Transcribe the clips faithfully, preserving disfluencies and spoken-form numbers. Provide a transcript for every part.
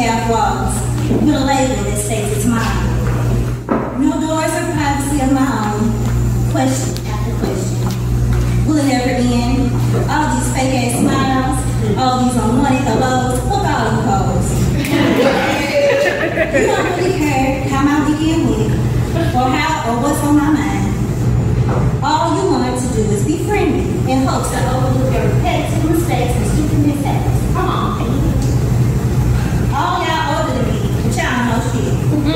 half walls with a label that states it's mine. No doors or privacy of my own. Question after question. Will it ever end? All these fake ass smiles, all these unwanted hellos, fuck all you hoes. You don't really care how my weekend went, or how or what's on my mind. All you want to do is be friendly in hopes to overlook your repetitive mistakes and stupid mishaps. Come on, baby. All y'all older than me, but y'all know shit.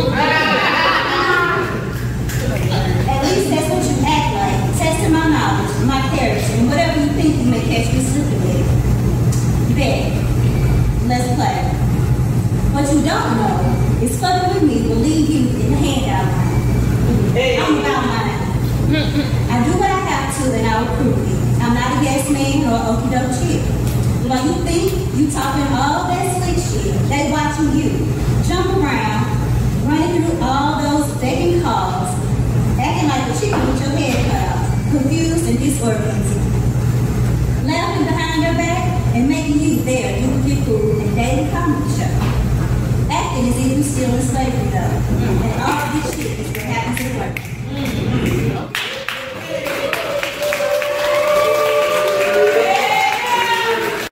At least that's what you act like, testing my knowledge, my character, and whatever you think you may catch me slipping with. Bet. Let's play. What you don't know is fucking with me will leave you in the handout line. I'm about mine. I do what I have to and I will prove it. I'm not a yes man or okie doke chick. While you think you talking all that slick shit, they watching you jump around, running through all those begging calls, acting like a chicken with your head cut off, confused and disorganized, laughing behind your back and making you their duplicate food and daily comedy show. Acting as if you're still in slavery though. And all